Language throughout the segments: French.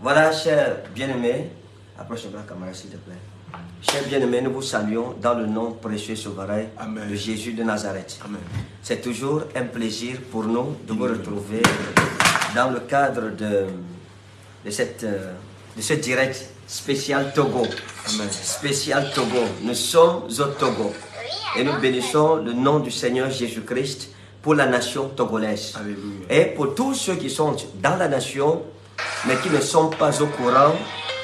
Voilà, chers bien-aimés, approche de la caméra s'il te plaît. Chers bien-aimés, nous vous saluons dans le nom précieux souverain de Jésus de Nazareth. C'est toujours un plaisir pour nous de vous retrouver dans le cadre de ce direct spécial Togo. Spécial Togo. Nous sommes au Togo et nous bénissons le nom du Seigneur Jésus-Christ pour la nation togolaise. Alléluia. Et pour tous ceux qui sont dans la nation, mais qui ne sont pas au courant,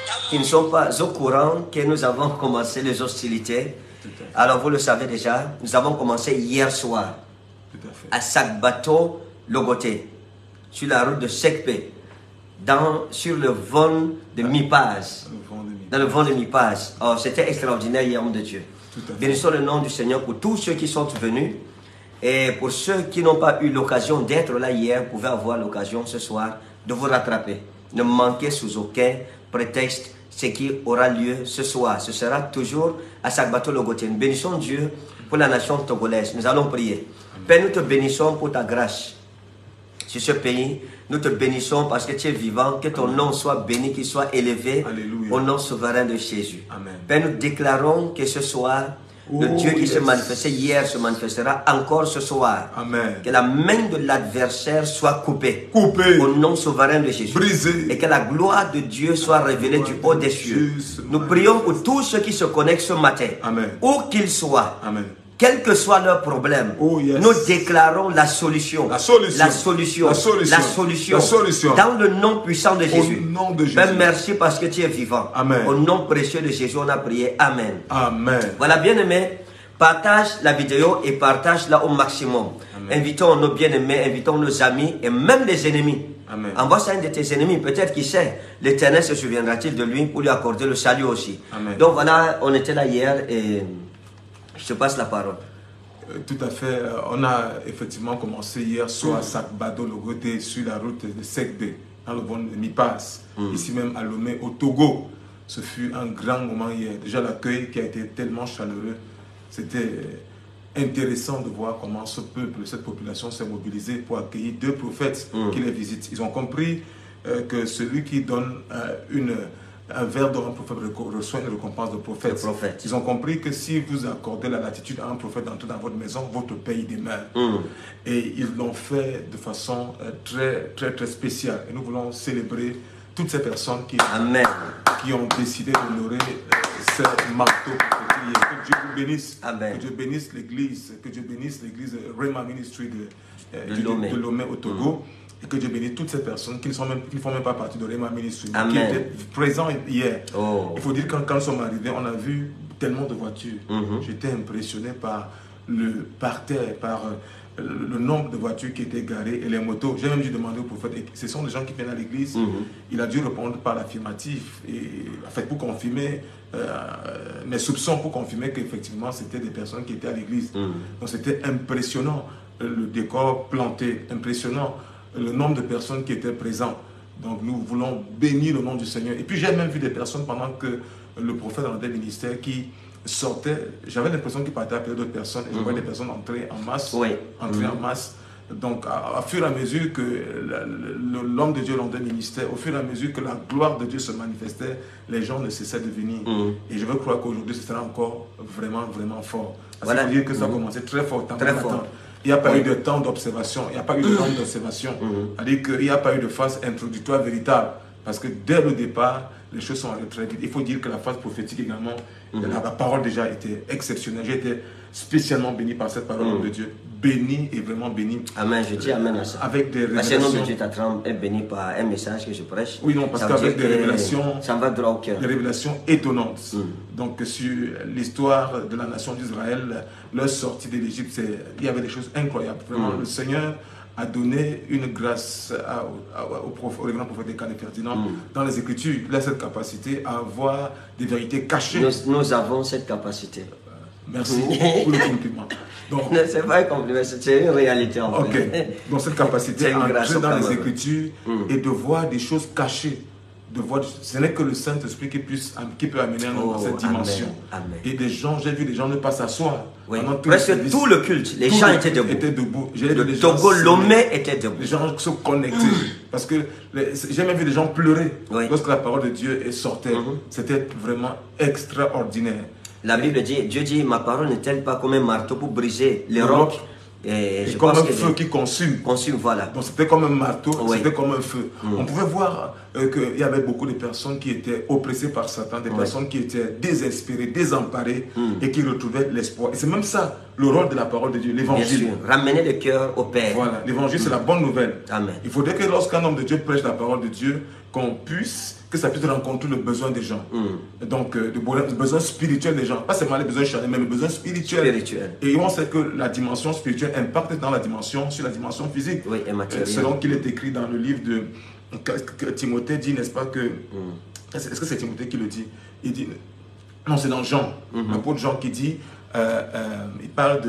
que nous avons commencé les hostilités. Alors vous le savez déjà, nous avons commencé hier soir à Sakbato Logoté, sur la route de Sekpe, sur le vent de Mipaz. Dans le vent de Mipaz. Oh, c'était extraordinaire hier, homme de Dieu. Bénissons le nom du Seigneur pour tous ceux qui sont venus. Et pour ceux qui n'ont pas eu l'occasion d'être là hier, vous pouvez avoir l'occasion ce soir de vous rattraper. Ne manquez sous aucun prétexte ce qui aura lieu ce soir. Ce sera toujours à Sakbato Logoté. Nous bénissons Dieu pour la nation togolaise. Nous allons prier. Père, nous te bénissons pour ta grâce sur ce pays. Nous te bénissons parce que tu es vivant. Que ton nom soit béni, qu'il soit élevé. Alléluia. Au nom souverain de Jésus. Amen. Père, nous déclarons que ce soir, le Dieu qui se manifestait hier se manifestera encore ce soir. Amen. Que la main de l'adversaire soit coupée. Au nom souverain de Jésus. Brisée. Et que la gloire de Dieu soit révélée du haut des cieux. Nous prions pour tous ceux qui se connectent ce matin. Amen. Où qu'ils soient. Amen. Quel que soit leur problème, nous déclarons la solution. La solution. Dans le nom puissant de Jésus. Père, merci parce que tu es vivant. Amen. Au nom précieux de Jésus, on a prié. Amen. Amen. Voilà, bien-aimés, partage la vidéo et partage-la au maximum. Amen. Invitons nos bien-aimés, invitons nos amis et même les ennemis. Amen. Envoie ça à un de tes ennemis. Peut-être qui sait, l'Éternel se souviendra-t-il de lui pour lui accorder le salut aussi. Amen. Donc voilà, on était là hier et je te passe la parole. Tout à fait. On a effectivement commencé hier soir à Sakbato Logoté sur la route de Sekbe, dans le bon de Mipaz, ici même à Lomé, au Togo. Ce fut un grand moment hier. Déjà l'accueil qui a été tellement chaleureux. C'était intéressant de voir comment ce peuple, cette population s'est mobilisée pour accueillir deux prophètes qui les visitent. Ils ont compris que celui qui donne un verre d'or à un prophète reçoit une récompense de prophète. Ils ont compris que si vous accordez la latitude à un prophète d'entrer dans votre maison, votre pays demeure. Et ils l'ont fait de façon très spéciale. Et nous voulons célébrer toutes ces personnes qui ont décidé d'honorer ce marteau. Que Dieu vous bénisse. Amen. Que Dieu bénisse l'église. Que Dieu bénisse l'église Rema Ministry de Lomé au Togo. Et que Dieu bénisse toutes ces personnes qui ne font même pas partie de Rema Ministry, qui étaient présents hier. Il faut dire que quand nous sommes arrivés, on a vu tellement de voitures. J'étais impressionné par le parterre, par le nombre de voitures qui étaient garées et les motos. J'ai même dû demander au prophète, et ce sont des gens qui viennent à l'église. Il a dû répondre par l'affirmatif, en fait, pour confirmer mes soupçons, pour confirmer qu'effectivement c'était des personnes qui étaient à l'église. Donc c'était impressionnant, le décor planté, impressionnant le nombre de personnes qui étaient présentes. Donc nous voulons bénir le nom du Seigneur. Et puis j'ai même vu des personnes pendant que le prophète dans le ministère qui sortait, j'avais l'impression qu'il partait appeler d'autres personnes et je voyais des personnes entrer en masse. En masse. Donc à fur et à mesure que l'homme de Dieu dans le ministère, au fur et à mesure que la gloire de Dieu se manifestait, les gens ne cessaient de venir. Et je veux croire qu'aujourd'hui ce sera encore vraiment fort. Parce que dire que ça a commencé très fort. Il n'y a pas eu de temps d'observation, il n'y a pas eu de temps d'observation. C'est-à-dire qu'il n'y a pas eu de phase introductoire véritable. Parce que dès le départ, les choses sont allées très vite. Il faut dire que la phase prophétique également, la parole déjà était exceptionnelle. J'ai été spécialement béni par cette parole de Dieu. Béni et vraiment béni. Amen, je dis amen à ça. Avec des révélations. Parce que le nom de Dieu est béni par un message que je prêche. Oui, non, parce qu'avec des révélations, ça va droit au cœur. Des révélations étonnantes. Donc sur l'histoire de la nation d'Israël, leur sortie de l'Égypte, il y avait des choses incroyables. Vraiment, le Seigneur a donné une grâce au grand prophète Ekane Ferdinand dans les Écritures. Il a cette capacité à avoir des vérités cachées. Nous avons cette capacité. Merci pour le compliment. C'est pas un compliment, c'est une réalité en fait. Donc cette capacité à entrer dans les Écritures et de voir des choses cachées de voir. Ce n'est que le Saint-Esprit qui peut amener un homme dans cette dimension. Amen. Et des gens, j'ai vu des gens ne pas s'asseoir. Oui. Presque tout le culte, les gens étaient debout. Le Togo Lomé était debout. Les gens se connectaient. Parce que j'ai même vu des gens pleurer lorsque la parole de Dieu sortait. C'était vraiment extraordinaire. La Bible dit, Dieu dit, ma parole n'est-elle pas comme un marteau pour briser les rocs? Et comme un feu qui consume. Voilà. Donc c'était comme un marteau, c'était comme un feu. On pouvait voir qu'il y avait beaucoup de personnes qui étaient oppressées par Satan, des personnes qui étaient désespérées, désemparées et qui retrouvaient l'espoir. Et c'est même ça le rôle de la parole de Dieu, l'évangile. Ramener le cœur au Père. Voilà, l'évangile c'est la bonne nouvelle. Amen. Il faudrait que lorsqu'un homme de Dieu prêche la parole de Dieu, que ça puisse rencontrer le besoin des gens. Donc, le besoin spirituel des gens. Pas seulement les besoins charnels, mais le besoin spirituel. Et on sait que la dimension spirituelle impacte sur la dimension physique. Oui, et matérielle. Selon qu'il est écrit dans le livre que Timothée dit, n'est-ce pas que... Est-ce que c'est Timothée qui le dit? Il dit... Non, c'est dans Jean. L'apôtre Jean qui dit... il parle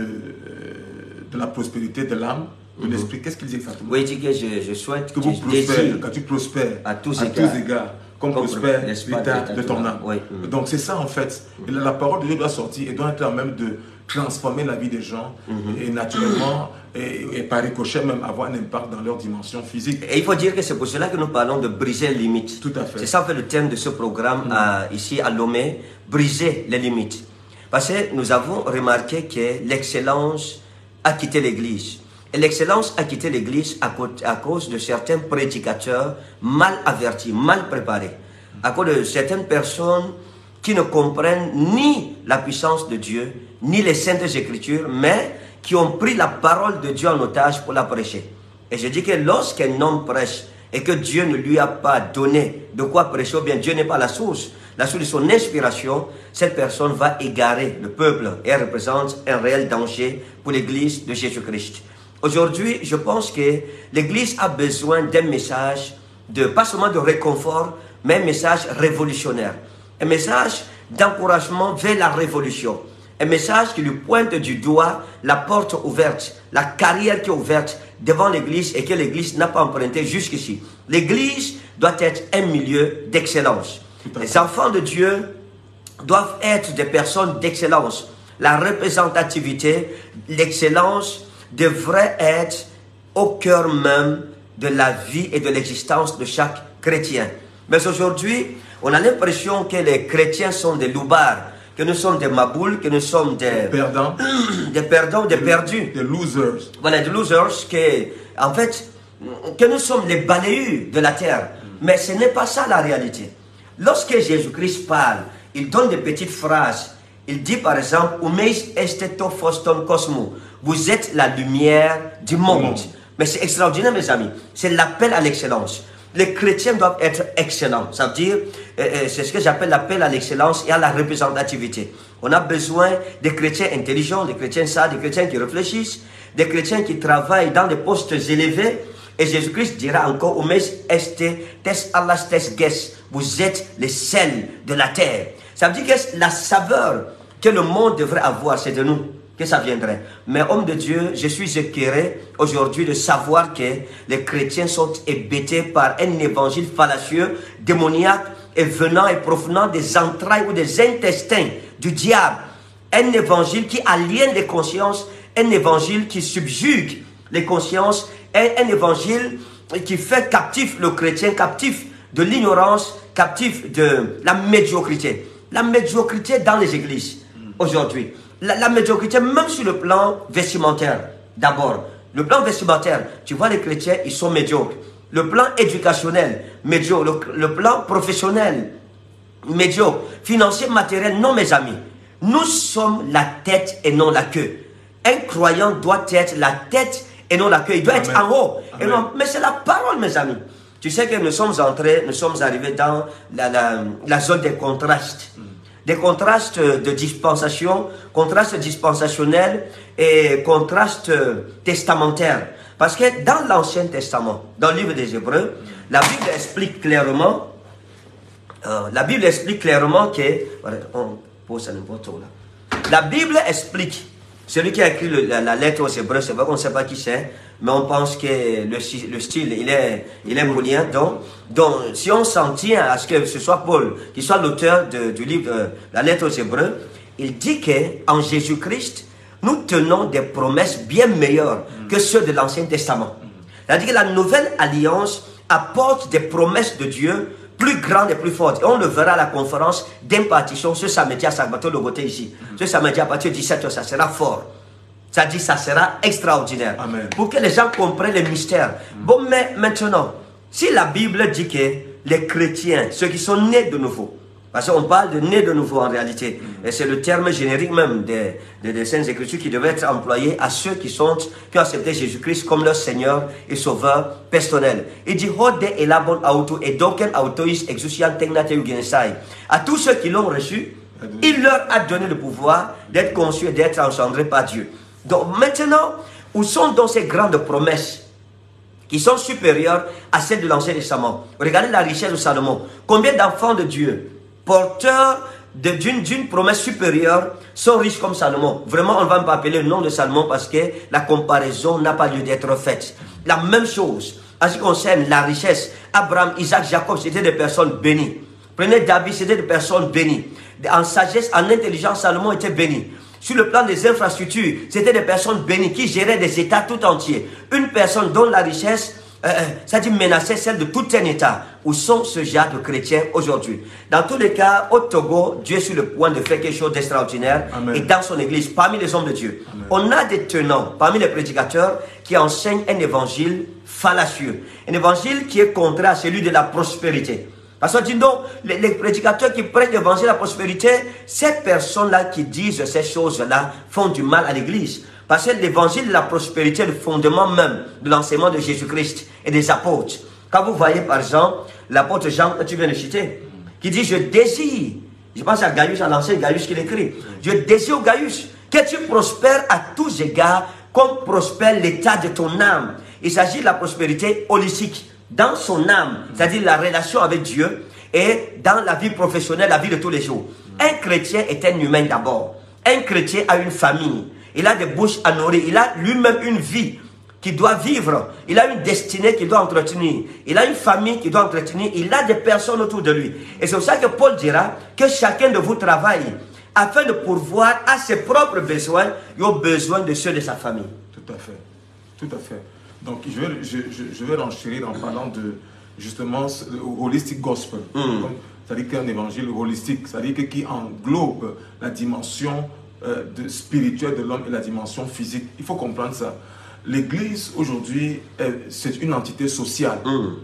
de la prospérité de l'âme, de l'esprit. Qu'est-ce qu'il dit exactement? Oui, il dit que je souhaite que vous prospérez, quand tu prospères à tous égards, comme prospère l'état de ton âme. Donc c'est ça en fait. Et la parole de Dieu doit sortir et doit être en même de transformer la vie des gens et naturellement et par ricochet même avoir un impact dans leur dimension physique. Et il faut dire que c'est pour cela que nous parlons de briser les limites. Tout à fait. C'est ça en fait le thème de ce programme ici à Lomé, briser les limites. Parce que nous avons remarqué que l'excellence a quitté l'Église. Et l'excellence a quitté l'Église à cause de certains prédicateurs mal avertis, mal préparés. À cause de certaines personnes qui ne comprennent ni la puissance de Dieu, ni les Saintes Écritures, mais qui ont pris la parole de Dieu en otage pour la prêcher. Et je dis que lorsqu'un homme prêche et que Dieu ne lui a pas donné de quoi prêcher, ou bien Dieu n'est pas la source de son inspiration, cette personne va égarer le peuple et elle représente un réel danger pour l'Église de Jésus-Christ. Aujourd'hui, je pense que l'Église a besoin d'un message, pas seulement de réconfort, mais un message révolutionnaire. Un message d'encouragement vers la révolution. Un message qui lui pointe du doigt la porte ouverte, la carrière qui est ouverte devant l'Église et que l'Église n'a pas emprunté jusqu'ici. L'Église doit être un milieu d'excellence. Les enfants de Dieu doivent être des personnes d'excellence. La représentativité, l'excellence devrait être au cœur même de la vie et de l'existence de chaque chrétien. Mais aujourd'hui, on a l'impression que les chrétiens sont des loupards, que nous sommes des maboules, que nous sommes des perdants, des perdus. Des losers. Voilà, des losers, en fait, que nous sommes les balayus de la terre. Mais ce n'est pas ça la réalité. Lorsque Jésus-Christ parle, il donne des petites phrases. Il dit par exemple, « Umeis esteto foston cosmo ». Vous êtes la lumière du monde. Mais c'est extraordinaire, mes amis. C'est l'appel à l'excellence. Les chrétiens doivent être excellents. Ça veut dire, c'est ce que j'appelle l'appel à l'excellence et à la représentativité. On a besoin des chrétiens intelligents, des chrétiens sages, des chrétiens qui réfléchissent, des chrétiens qui travaillent dans des postes élevés. Et Jésus-Christ dira encore, « Umeis este tes allas tes ges ». Vous êtes les sels de la terre. Ça veut dire que la saveur que le monde devrait avoir, c'est de nous que ça viendrait. Mais homme de Dieu, je suis éclairé aujourd'hui de savoir que les chrétiens sont hébétés par un évangile fallacieux, démoniaque et venant et provenant des entrailles ou des intestins du diable. Un évangile qui aliène les consciences, un évangile qui subjugue les consciences, un évangile qui fait captif le chrétien, captif de l'ignorance, captif de la médiocrité. La médiocrité dans les églises aujourd'hui. La médiocrité même sur le plan vestimentaire. D'abord, le plan vestimentaire, tu vois les chrétiens, ils sont médiocres. Le plan éducationnel, médiocre. Le plan professionnel, médiocre. Financier, matériel, non mes amis. Nous sommes la tête et non la queue. Un croyant doit être la tête et non la queue. Il doit être en haut. Et non, mais c'est la parole mes amis. Tu sais que nous sommes arrivés dans la zone des contrastes. Des contrastes de dispensation, contrastes dispensationnels et contrastes testamentaires. Parce que dans l'Ancien Testament, dans le livre des Hébreux, la Bible explique clairement, que, voilà, on pose à n'importe où là. La Bible explique Celui qui a écrit la lettre aux Hébreux, c'est vrai qu'on ne sait pas qui c'est, mais on pense que le style, il est paulien. Donc, si on s'en tient à ce que ce soit Paul, qui soit l'auteur du livre, la lettre aux Hébreux, il dit qu'en Jésus-Christ, nous tenons des promesses bien meilleures que ceux de l'Ancien Testament. C'est-à-dire que la nouvelle alliance apporte des promesses de Dieu plus grandes et plus fortes. Et on le verra à la conférence d'impartition ce samedi à Sagbato Logoté ici. Ce samedi à partir de 17h, ça sera fort. Ça dit, ça sera extraordinaire. Amen. Pour que les gens comprennent les mystères. Bon, mais maintenant, si la Bible dit que les chrétiens, ceux qui sont nés de nouveau, parce qu'on parle de nés de nouveau en réalité, et c'est le terme générique même des Saintes Écritures qui devait être employé à ceux qui ont accepté Jésus-Christ comme leur Seigneur et Sauveur personnel. Il dit, à tous ceux qui l'ont reçu, il leur a donné le pouvoir d'être conçus et d'être engendrés par Dieu. Donc maintenant, où sont donc ces grandes promesses qui sont supérieures à celles de l'Ancien Testament? Regardez la richesse de Salomon. Combien d'enfants de Dieu, porteurs d'une promesse supérieure, sont riches comme Salomon? Vraiment, on ne va pas appeler le nom de Salomon parce que la comparaison n'a pas lieu d'être faite. La même chose, en ce qui concerne la richesse, Abraham, Isaac, Jacob, c'était des personnes bénies. Prenez David, c'était des personnes bénies. En sagesse, en intelligence, Salomon était béni. Sur le plan des infrastructures, c'était des personnes bénies qui géraient des États tout entiers. Une personne dont la richesse, ça dit menaçait celle de tout un État. Où sont ce genre de chrétiens aujourd'hui? Dans tous les cas, au Togo, Dieu est sur le point de faire quelque chose d'extraordinaire. Et dans son église, parmi les hommes de Dieu, Amen, on a des tenants, parmi les prédicateurs, qui enseignent un évangile fallacieux. Un évangile qui est contraire à celui de la prospérité. Parce qu'on dit non, les prédicateurs qui prêchent l'évangile de la prospérité, ces personnes-là qui disent ces choses-là font du mal à l'église. Parce que l'évangile de la prospérité est le fondement même de l'enseignement de Jésus-Christ et des apôtres. Quand vous voyez par exemple l'apôtre Jean, que tu viens de citer, qui dit je désire, je pense à Gaius, à l'ancien Gaius qui l'écrit, je désire Gaius que tu prospères à tous égards comme prospère l'état de ton âme. Il s'agit de la prospérité holistique. Dans son âme, c'est-à-dire la relation avec Dieu et dans la vie professionnelle, la vie de tous les jours. Un chrétien est un humain d'abord. Un chrétien a une famille. Il a des bouches à nourrir. Il a lui-même une vie qu'il doit vivre. Il a une destinée qu'il doit entretenir. Il a une famille qu'il doit entretenir. Il a des personnes autour de lui. Et c'est pour ça que Paul dira que chacun de vous travaille afin de pourvoir à ses propres besoins et aux besoins de ceux de sa famille. Tout à fait. Tout à fait. Donc, je vais renchérir en parlant de, justement, holistic gospel. C'est-à-dire qu'un évangile holistique, c'est-à-dire qui englobe la dimension spirituelle de l'homme et la dimension physique. Il faut comprendre ça. L'Église, aujourd'hui, c'est une entité sociale.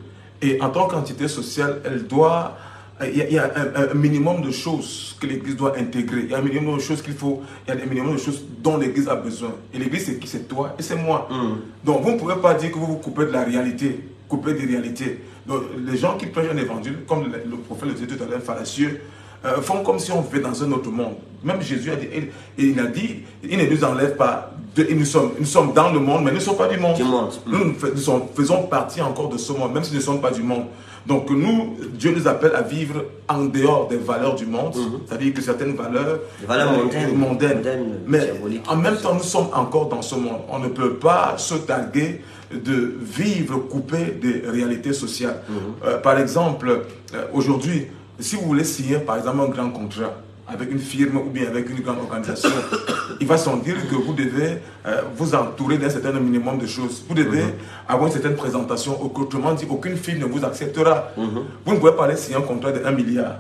Et en tant qu'entité sociale, elle doit... Il y a un minimum de choses que l'Église doit intégrer. Il y a un minimum de choses qu'il faut... Il y a un minimum de choses dont l'Église a besoin. Et l'Église, c'est qui? C'est toi et c'est moi. Donc, vous ne pouvez pas dire que vous vous coupez de la réalité. Coupez des réalités. Donc, les gens qui prêchent un évangile, comme le prophète le disait tout à l'heure, fallacieux, font comme si on vivait dans un autre monde. Même Jésus a dit, il a dit, il ne nous enlève pas. Nous sommes dans le monde, mais nous ne sommes pas du monde. Nous faisons partie encore de ce monde, même si nous ne sommes pas du monde. Donc nous, Dieu nous appelle à vivre en dehors des valeurs du monde, c'est-à-dire que certaines valeurs, mondaines. Mais en même temps, nous sommes encore dans ce monde. On ne peut pas se targuer de vivre coupé des réalités sociales. Par exemple, aujourd'hui, si vous voulez signer par exemple un grand contrat avec une firme ou bien avec une grande organisation, il va sans dire que vous devez vous entourer d'un certain minimum de choses. Vous devez avoir une certaine présentation. Autrement dit, aucune firme ne vous acceptera. Vous ne pouvez pas aller signer un contrat de 1 milliard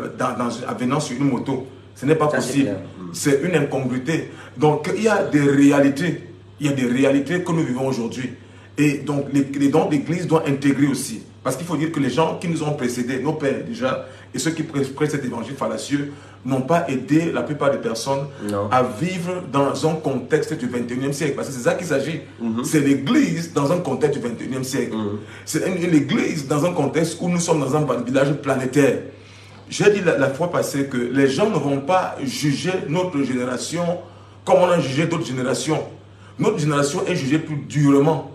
venant sur une moto. Ce n'est pas possible. C'est une incongruité. Donc, il y a des réalités. Il y a des réalités que nous vivons aujourd'hui. Et donc, l'Église doit intégrer aussi. Parce qu'il faut dire que les gens qui nous ont précédés, nos pères déjà, et ceux qui prêchent cet évangile fallacieux, n'ont pas aidé la plupart des personnes à vivre dans un contexte du 21e siècle. Parce que c'est ça qu'il s'agit. C'est l'Église dans un contexte du 21e siècle. C'est une Église dans un contexte où nous sommes dans un village planétaire. J'ai dit la fois passée que les gens ne vont pas juger notre génération comme on a jugé d'autres générations. Notre génération est jugée plus durement.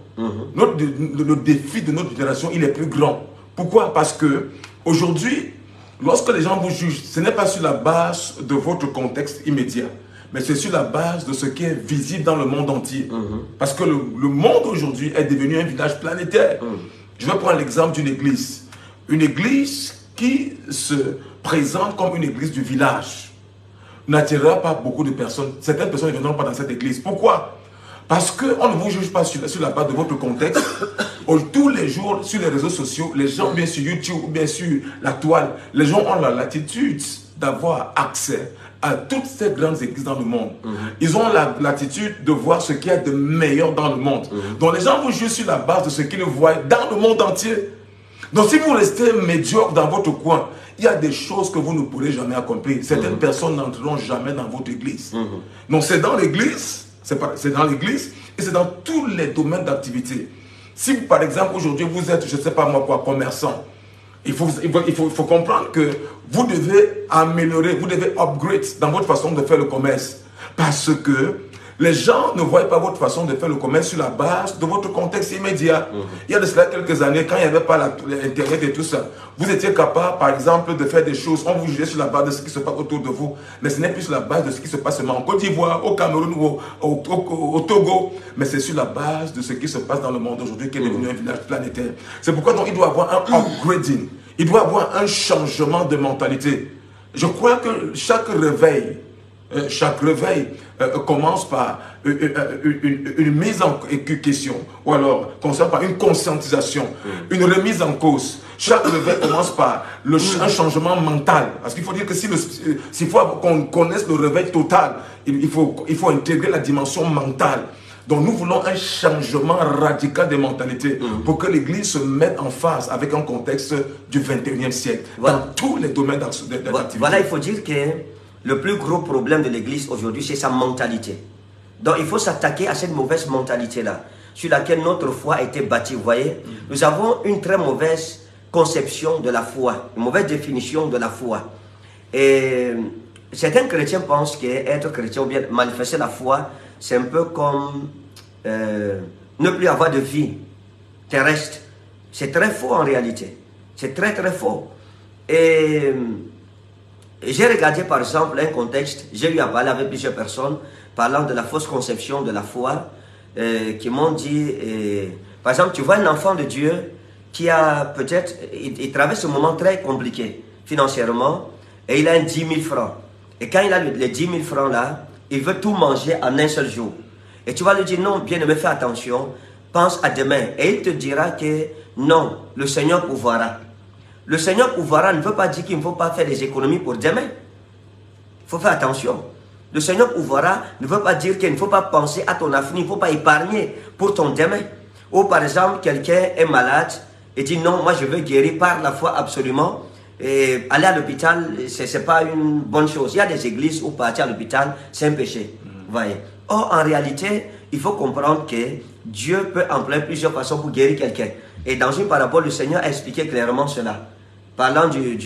Le défi de notre génération, il est plus grand. Pourquoi? Parce que aujourd'hui, lorsque les gens vous jugent, ce n'est pas sur la base de votre contexte immédiat, mais c'est sur la base de ce qui est visible dans le monde entier. Parce que le monde aujourd'hui est devenu un village planétaire. Je vais prendre l'exemple d'une église. Une église qui se présente comme une église du village n'attirera pas beaucoup de personnes. Certaines personnes ne viendront pas dans cette église. Pourquoi? Parce qu'on ne vous juge pas sur la base de votre contexte. Tous les jours, sur les réseaux sociaux, les gens, bien sur YouTube ou bien sur la toile, les gens ont la latitude d'avoir accès à toutes ces grandes églises dans le monde. Ils ont la latitude de voir ce qu'il y a de meilleur dans le monde. Donc les gens vous jugent sur la base de ce qu'ils voient dans le monde entier. Donc si vous restez médiocre dans votre coin, il y a des choses que vous ne pourrez jamais accomplir. Certaines personnes n'entreront jamais dans votre église. Donc c'est dans l'église, c'est dans l'église et c'est dans tous les domaines d'activité. Si vous, par exemple, aujourd'hui, vous êtes, je ne sais pas moi quoi, commerçant, il faut comprendre que vous devez améliorer, vous devez upgrade dans votre façon de faire le commerce. Parce que les gens ne voient pas votre façon de faire le commerce sur la base de votre contexte immédiat. Il y a de cela quelques années, quand il n'y avait pas l'Internet et tout ça, vous étiez capable, par exemple, de faire des choses. On vous jugeait sur la base de ce qui se passe autour de vous. Mais ce n'est plus sur la base de ce qui se passe seulement en Côte d'Ivoire, au Cameroun ou au Togo. Mais c'est sur la base de ce qui se passe dans le monde aujourd'hui qui est devenu un village planétaire. C'est pourquoi donc, il doit y avoir un upgrading. Il doit y avoir un changement de mentalité. Je crois que chaque réveil commence par une mise en question, ou alors commence par une conscientisation, une remise en cause. Chaque réveil commence par un changement mental. Parce qu'il faut dire que s'il faut qu'on connaisse le réveil total, il faut intégrer la dimension mentale. Donc nous voulons un changement radical des mentalités pour que l'Église se mette en phase avec un contexte du 21e siècle, dans tous les domaines d'activité. Voilà, il faut dire que le plus gros problème de l'Église aujourd'hui, c'est sa mentalité. Donc il faut s'attaquer à cette mauvaise mentalité-là, sur laquelle notre foi a été bâtie. Vous voyez, nous avons une très mauvaise conception de la foi, une mauvaise définition de la foi. Et certains chrétiens pensent qu'être chrétien ou bien manifester la foi, c'est un peu comme ne plus avoir de vie terrestre. C'est très faux en réalité. C'est très très faux. Et j'ai regardé par exemple un contexte, j'ai eu à parler avec plusieurs personnes parlant de la fausse conception de la foi, qui m'ont dit, par exemple, tu vois un enfant de Dieu qui a peut-être, il traverse un moment très compliqué financièrement et il a 10 000 francs. Et quand il a les 10 000 francs là, il veut tout manger en un seul jour. Et tu vas lui dire, non, bien-aimé, fais attention, pense à demain. Et il te dira que non, le Seigneur pourvoira. Le Seigneur pourvoira ne veut pas dire qu'il ne faut pas faire des économies pour demain. Il faut faire attention. Le Seigneur pourvoira ne veut pas dire qu'il ne faut pas penser à ton avenir, il ne faut pas épargner pour ton demain. Ou par exemple, quelqu'un est malade et dit non, moi je veux guérir par la foi absolument. Et aller à l'hôpital, ce n'est pas une bonne chose. Il y a des églises où partir à l'hôpital, c'est un péché. Voyez. Or, en réalité, il faut comprendre que Dieu peut employer plusieurs façons pour guérir quelqu'un. Et dans une parabole, le Seigneur a expliqué clairement cela. Parlant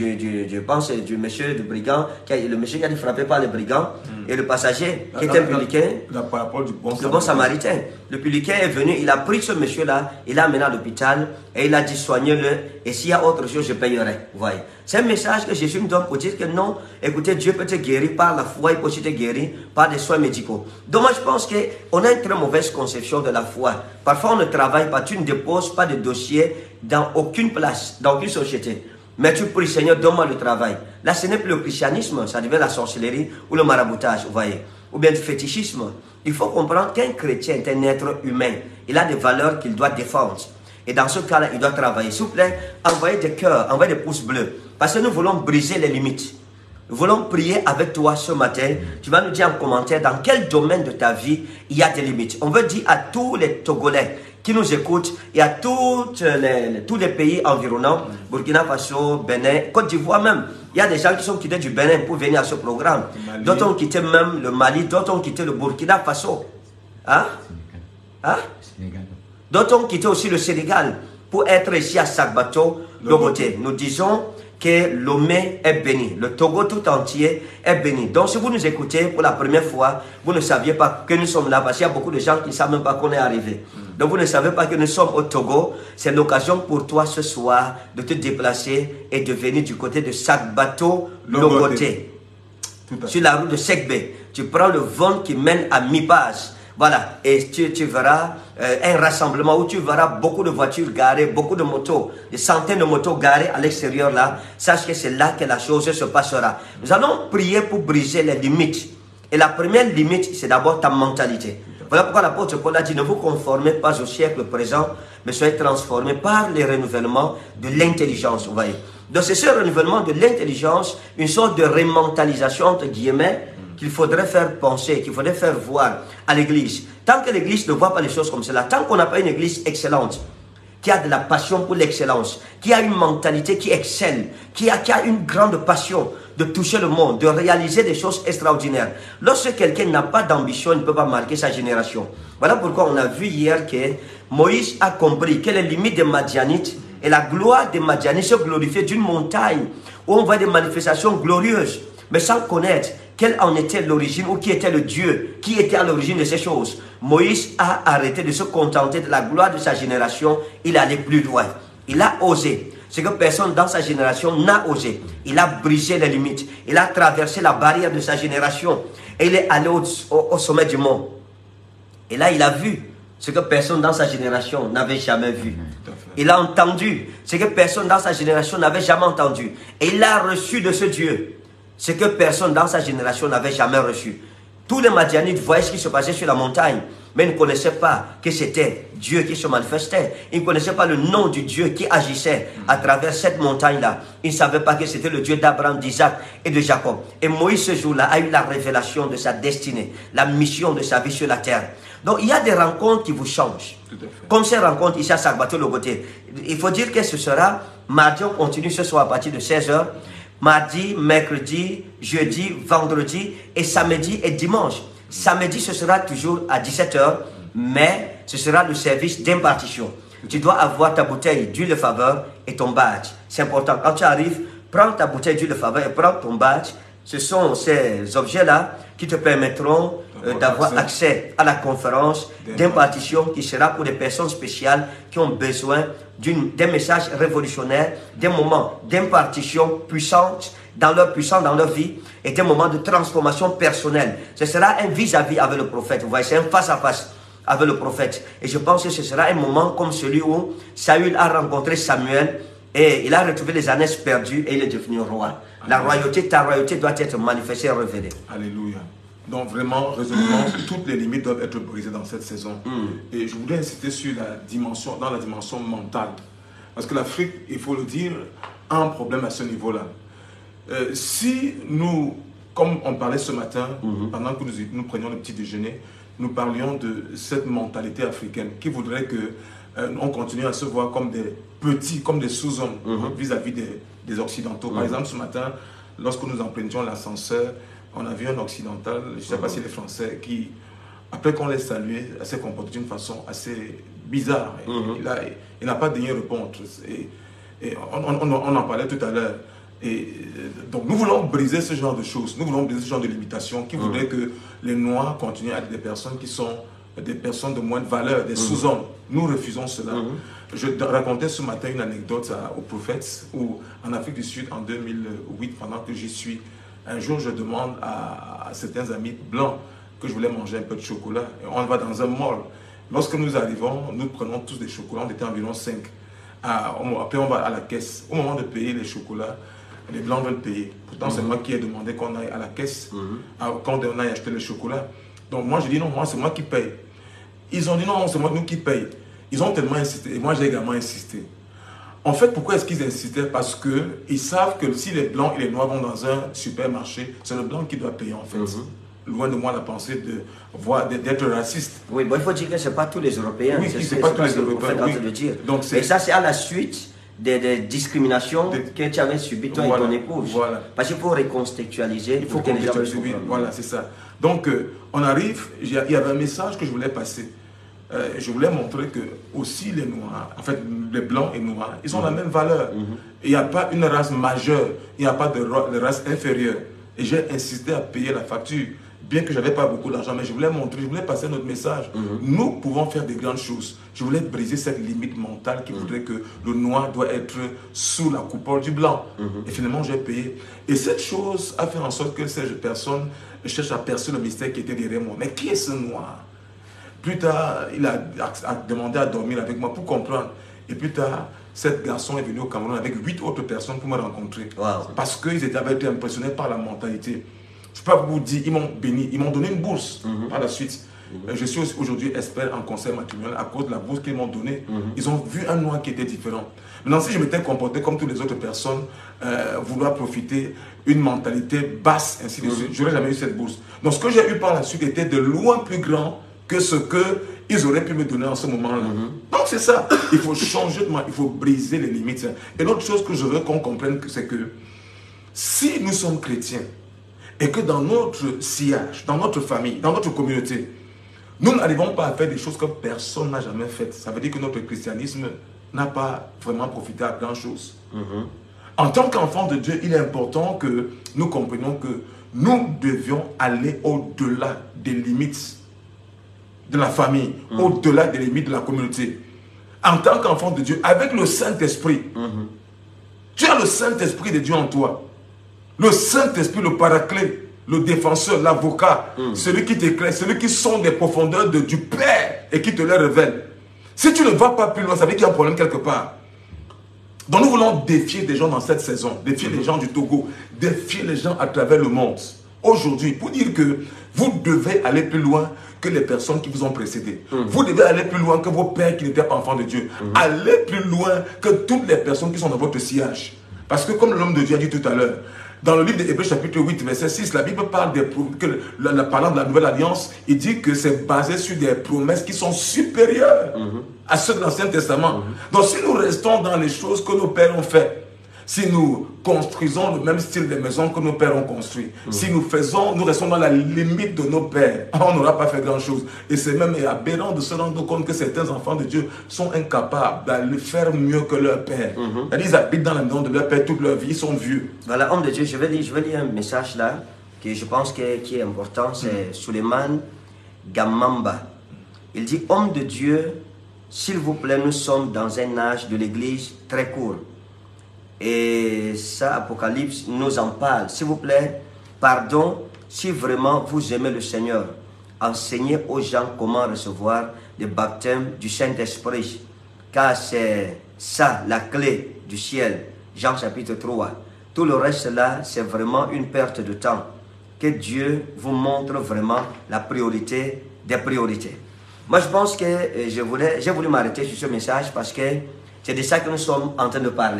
je pense, du monsieur du brigand, le monsieur qui a été frappé par le brigand, et le passager qui était un publicain, la parabole du bon samaritain. Le publicain est venu, il a pris ce monsieur-là, il l'a amené à l'hôpital, et il a dit soignez-le, et s'il y a autre chose, je payerai. Voyez. C'est un message que Jésus me donne pour dire que non, écoutez, Dieu peut te guérir par la foi, il peut aussi te guérir par des soins médicaux. Donc moi je pense qu'on a une très mauvaise conception de la foi. Parfois on ne travaille pas, tu ne déposes pas de dossier dans aucune place, dans aucune société. Mais tu pries, Seigneur, donne-moi le travail. Là, ce n'est plus le christianisme, ça devient la sorcellerie ou le maraboutage, vous voyez. Ou bien le fétichisme. Il faut comprendre qu'un chrétien est un être humain. Il a des valeurs qu'il doit défendre. Et dans ce cas-là, il doit travailler. S'il vous plaît, envoyez des cœurs, envoyez des pouces bleus. Parce que nous voulons briser les limites. Nous voulons prier avec toi ce matin. Tu vas nous dire en commentaire dans quel domaine de ta vie il y a des limites. On veut dire à tous les Togolais qui nous écoutent et à tous les pays environnants, Burkina Faso, Bénin, Côte d'Ivoire même. Il y a des gens qui sont quittés du Bénin pour venir à ce programme. D'autres ont quitté même le Mali, d'autres ont quitté le Burkina Faso. Hein? Hein? D'autres ont quitté aussi le Sénégal pour être ici à Sagbato, Logoté. Nous disons que Lomé est béni, le Togo tout entier est béni. Donc si vous nous écoutez pour la première fois, vous ne saviez pas que nous sommes là, parce qu'il y a beaucoup de gens qui ne savent même pas qu'on est arrivé. Donc vous ne savez pas que nous sommes au Togo. C'est l'occasion pour toi ce soir de te déplacer et de venir du côté de Sagbato, Logoté. Sur la route de Sekbe, tu prends le vent qui mène à Mipaz. Voilà, et tu verras un rassemblement où tu verras beaucoup de voitures garées, beaucoup de motos, des centaines de motos garées à l'extérieur là. Sache que c'est là que la chose se passera. Nous allons prier pour briser les limites. Et la première limite, c'est d'abord ta mentalité. Voilà pourquoi l'apôtre Paul a dit, ne vous conformez pas au siècle présent, mais soyez transformés par les renouvellements de l'intelligence. Vous voyez. Donc c'est ce renouvellement de l'intelligence, une sorte de rementalisation entre guillemets, qu'il faudrait faire penser, qu'il faudrait faire voir à l'église. Tant que l'église ne voit pas les choses comme cela, tant qu'on n'a pas une église excellente, qui a de la passion pour l'excellence, qui a une mentalité qui excelle, qui a une grande passion de toucher le monde, de réaliser des choses extraordinaires. Lorsque quelqu'un n'a pas d'ambition, il ne peut pas marquer sa génération. Voilà pourquoi on a vu hier que Moïse a compris que les limites des Madianites et la gloire des Madianites se glorifiait d'une montagne où on voit des manifestations glorieuses, mais sans connaître quelle en était l'origine ou qui était le Dieu, qui était à l'origine de ces choses. Moïse a arrêté de se contenter de la gloire de sa génération, il allait plus loin. Il a osé, ce que personne dans sa génération n'a osé. Il a brisé les limites, il a traversé la barrière de sa génération et il est allé au sommet du mont. Et là, il a vu ce que personne dans sa génération n'avait jamais vu. Il a entendu ce que personne dans sa génération n'avait jamais entendu. Et il a reçu de ce Dieu ce que personne dans sa génération n'avait jamais reçu. Tous les Madianites voyaient ce qui se passait sur la montagne, mais ils ne connaissaient pas que c'était Dieu qui se manifestait. Ils ne connaissaient pas le nom du Dieu qui agissait à travers cette montagne-là. Ils ne savaient pas que c'était le Dieu d'Abraham, d'Isaac et de Jacob. Et Moïse, ce jour-là, a eu la révélation de sa destinée, la mission de sa vie sur la terre. Donc, il y a des rencontres qui vous changent. Comme ces rencontres ici à Sakbato-Logoté. Il faut dire que ce sera mardi, on continue ce soir à partir de 16h. Mardi, mercredi, jeudi, vendredi et samedi et dimanche. Samedi, ce sera toujours à 17h, mais ce sera le service d'impartition. Tu dois avoir ta bouteille d'huile de faveur et ton badge. C'est important. Quand tu arrives, prends ta bouteille d'huile de faveur et prends ton badge. Ce sont ces objets-là qui te permettront d'avoir accès à la conférence d'impartition qui sera pour des personnes spéciales qui ont besoin d'un message révolutionnaire, des moments d'impartition puissante dans leur vie et des moments de transformation personnelle. Ce sera un vis-à-vis avec le prophète. Vous voyez, c'est un face-à-face avec le prophète. Et je pense que ce sera un moment comme celui où Saül a rencontré Samuel et il a retrouvé les ânesses perdues et il est devenu roi. La royauté, ta royauté doit être manifestée et révélée. Alléluia. Donc vraiment, résolument, toutes les limites doivent être brisées dans cette saison. Et je voulais insister sur la dimension mentale. Parce que l'Afrique, il faut le dire, a un problème à ce niveau-là. Si nous, comme on parlait ce matin, pendant que nous prenions le petit déjeuner, nous parlions de cette mentalité africaine qui voudrait que on continue à se voir comme des petits, comme des sous-hommes vis-à-vis des Occidentaux. Par exemple, ce matin, lorsque nous empruntions l'ascenseur, on a vu un occidental, je ne sais pas si les Français, qui, après qu'on l'ait salué, s'est comporté d'une façon assez bizarre. Il n'a pas daigné répondre. Et on en parlait tout à l'heure. Et donc nous voulons briser ce genre de choses, nous voulons briser ce genre de limitations qui voudraient que les Noirs continuent à être des personnes qui sont des personnes de moins de valeur, des sous-hommes. Nous refusons cela. Je racontais ce matin une anecdote au Prophète, où en Afrique du Sud, en 2008, pendant que j'y suis, un jour je demande à certains amis blancs que je voulais manger un peu de chocolat. Et on va dans un mall. Lorsque nous arrivons, nous prenons tous des chocolats, on était environ 5. Après on va à la caisse. Au moment de payer les chocolats, les blancs veulent payer. Pourtant c'est moi qui ai demandé qu'on aille à la caisse, quand on aille acheter le chocolat. Donc moi je dis non, moi c'est moi qui paye. Ils ont dit non, c'est moi nous qui paye. Ils ont tellement insisté, et moi j'ai également insisté. En fait, pourquoi est-ce qu'ils insistaient? Parce qu'ils savent que si les blancs et les noirs vont dans un supermarché, c'est le blanc qui doit payer en fait. Loin de moi la pensée d'être raciste. Oui, bon, il faut dire que ce n'est pas tous les Européens. Oui, c'est pas tous les Européens. Oui. De dire. Donc, et ça, c'est à la suite des discriminations que tu avais subies, toi et ton épouse. Voilà. Parce qu'il faut recontextualiser. Il faut que les gens voilà, c'est ça. Donc, on arrive, il y avait un message que je voulais passer. Je voulais montrer que aussi les Noirs, en fait les Blancs et Noirs, ils ont la même valeur. Il n'y a pas une race majeure, il n'y a pas de race inférieure. Et j'ai insisté à payer la facture bien que je n'avais pas beaucoup d'argent, mais je voulais montrer, je voulais passer notre message. Nous pouvons faire des grandes choses. Je voulais briser cette limite mentale qui voudrait que le noir doit être sous la coupole du blanc. Et finalement, j'ai payé. Et cette chose a fait en sorte que ces personnes cherchent à percer le mystère qui était derrière moi. Mais qui est ce noir? Plus tard, il a demandé à dormir avec moi pour comprendre. Et plus tard, cet garçon est venu au Cameroun avec 8 autres personnes pour me rencontrer. Wow. Parce qu'ils avaient été impressionnés par la mentalité. Je ne peux pas vous dire, ils m'ont béni, ils m'ont donné une bourse par la suite. Je suis aujourd'hui expert en conseil matrimonial à cause de la bourse qu'ils m'ont donnée. Ils ont vu un noir qui était différent. Maintenant, si je m'étais comporté comme toutes les autres personnes, vouloir profiter, une mentalité basse, ainsi de suite, je n'aurais jamais eu cette bourse. Donc, ce que j'ai eu par la suite était de loin plus grand que ce qu'ils auraient pu me donner en ce moment-là. Donc, c'est ça. Il faut changer de moi, il faut briser les limites. Et l'autre chose que je veux qu'on comprenne, c'est que si nous sommes chrétiens, et que dans notre sillage, dans notre famille, dans notre communauté, nous n'arrivons pas à faire des choses que personne n'a jamais faites. Ça veut dire que notre christianisme n'a pas vraiment profité à grand chose. En tant qu'enfant de Dieu, il est important que nous comprenions que nous devions aller au-delà des limites de la famille, au-delà des limites de la communauté. En tant qu'enfant de Dieu, avec le Saint-Esprit, tu as le Saint-Esprit de Dieu en toi. Le Saint-Esprit, le paraclet, le défenseur, l'avocat, celui qui t'éclaire, celui qui sonde les profondeurs du Père et qui te les révèle. Si tu ne vas pas plus loin, ça veut dire qu'il y a un problème quelque part. Donc nous voulons défier des gens dans cette saison, défier les gens du Togo, défier les gens à travers le monde. Aujourd'hui, pour dire que vous devez aller plus loin que les personnes qui vous ont précédé. Vous devez aller plus loin que vos pères qui n'étaient pas enfants de Dieu. Allez plus loin que toutes les personnes qui sont dans votre sillage. Parce que comme l'homme de Dieu a dit tout à l'heure, dans le livre d'Hébreux chapitre 8, verset 6, la Bible parle parlant de la nouvelle alliance, il dit que c'est basé sur des promesses qui sont supérieures à ceux de l'Ancien Testament. Donc si nous restons dans les choses que nos pères ont fait, si nous construisons le même style de maison que nos pères ont construit, si nous restons dans la limite de nos pères, on n'aura pas fait grand chose. Et c'est même aberrant de se rendre compte que certains enfants de Dieu sont incapables d'aller faire mieux que leur père. Ils habitent dans la maison de leur père toute leur vie, ils sont vieux. Voilà, homme de Dieu, je vais lire un message là, que je pense qui est important, c'est Suleiman Gamamba. Il dit, homme de Dieu, s'il vous plaît, nous sommes dans un âge de l'église très court. Et ça, Apocalypse nous en parle. S'il vous plaît, pardon, si vraiment vous aimez le Seigneur, enseignez aux gens comment recevoir le baptême du Saint-Esprit. Car c'est ça la clé du ciel. Jean chapitre 3. Tout le reste là, c'est vraiment une perte de temps. Que Dieu vous montre vraiment la priorité des priorités. Moi, je pense que j'ai voulu m'arrêter sur ce message parce que c'est de ça que nous sommes en train de parler.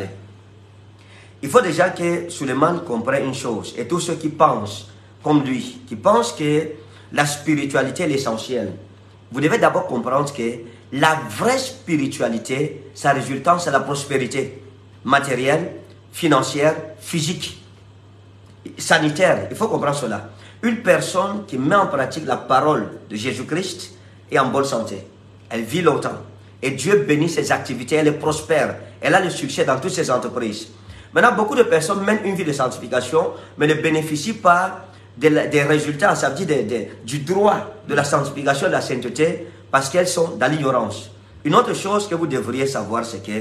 Il faut déjà que Suleiman comprenne une chose, et tous ceux qui pensent comme lui, qui pensent que la spiritualité est l'essentiel, vous devez d'abord comprendre que la vraie spiritualité, sa résultante, c'est la prospérité matérielle, financière, physique, sanitaire. Il faut comprendre cela. Une personne qui met en pratique la parole de Jésus-Christ est en bonne santé. Elle vit longtemps. Et Dieu bénit ses activités, elle est prospère. Elle a le succès dans toutes ses entreprises. Maintenant, beaucoup de personnes mènent une vie de sanctification, mais ne bénéficient pas des résultats, ça veut dire du droit de la sanctification, de la sainteté, parce qu'elles sont dans l'ignorance. Une autre chose que vous devriez savoir, c'est que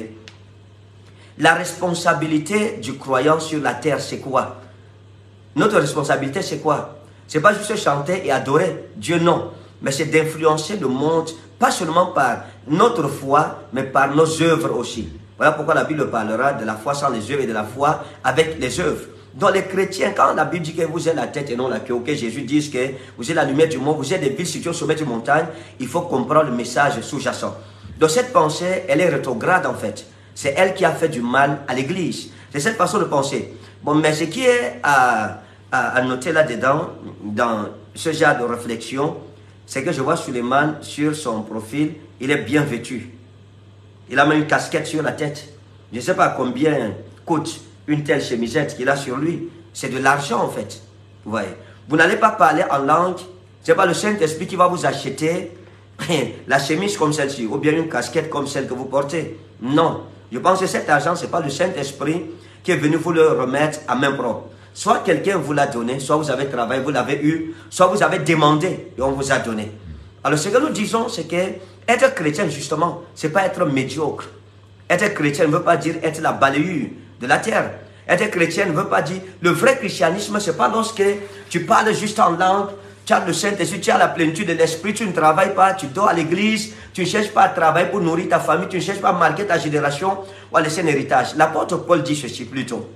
la responsabilité du croyant sur la terre, c'est quoi? Notre responsabilité, c'est quoi? C'est pas juste chanter et adorer Dieu, non. Mais c'est d'influencer le monde, pas seulement par notre foi, mais par nos œuvres aussi. Voilà pourquoi la Bible parlera de la foi sans les œuvres et de la foi avec les œuvres. Donc les chrétiens, quand la Bible dit que vous êtes la tête et non la queue, que Jésus dit que vous êtes la lumière du monde, vous êtes des villes situées au sommet d'une montagne, il faut comprendre le message sous-jacent. Donc cette pensée, elle est rétrograde en fait. C'est elle qui a fait du mal à l'église. C'est cette façon de penser. Bon, mais ce qui est à noter là-dedans, dans ce genre de réflexion, c'est que je vois Suleiman sur son profil, il est bien vêtu. Il a même une casquette sur la tête. Je ne sais pas combien coûte une telle chemisette qu'il a sur lui. C'est de l'argent en fait. Vous voyez. Vous n'allez pas parler en langue. Ce n'est pas le Saint-Esprit qui va vous acheter la chemise comme celle-ci ou bien une casquette comme celle que vous portez. Non. Je pense que cet argent, ce n'est pas le Saint-Esprit qui est venu vous le remettre à main propre. Soit quelqu'un vous l'a donné, soit vous avez travaillé, vous l'avez eu, soit vous avez demandé et on vous a donné. Alors ce que nous disons, c'est que être chrétien, justement, ce n'est pas être médiocre. Être chrétien ne veut pas dire être la balayure de la terre. Être chrétien ne veut pas dire... Le vrai christianisme, ce n'est pas lorsque tu parles juste en langue, tu as le Saint-Esprit, tu as la plénitude de l'Esprit, tu ne travailles pas, tu dors à l'église, tu ne cherches pas à travailler pour nourrir ta famille, tu ne cherches pas à marquer ta génération ou à laisser un héritage. L'apôtre Paul dit ceci plutôt.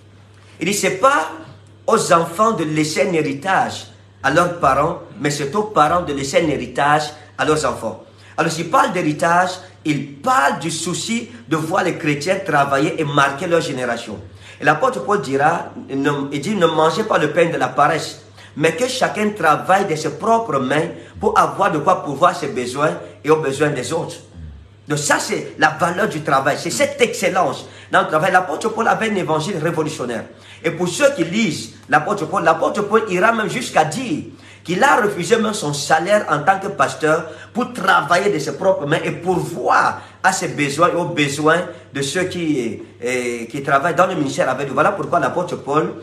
Il dit, ce n'est pas aux enfants de laisser un héritage à leurs parents, mais c'est aux parents de laisser un héritage à leurs enfants. Alors s'il parle d'héritage, il parle du souci de voir les chrétiens travailler et marquer leur génération. Et l'apôtre Paul dira, il dit, ne mangez pas le pain de la paresse, mais que chacun travaille de ses propres mains pour avoir de quoi pourvoir ses besoins et aux besoins des autres. Donc ça, c'est la valeur du travail, c'est cette excellence dans le travail. L'apôtre Paul avait un évangile révolutionnaire. Et pour ceux qui lisent l'apôtre Paul ira même jusqu'à dire qu'il a refusé même son salaire en tant que pasteur pour travailler de ses propres mains et pourvoir à ses besoins et aux besoins de ceux qui travaillent dans le ministère avec lui. Voilà pourquoi l'apôtre Paul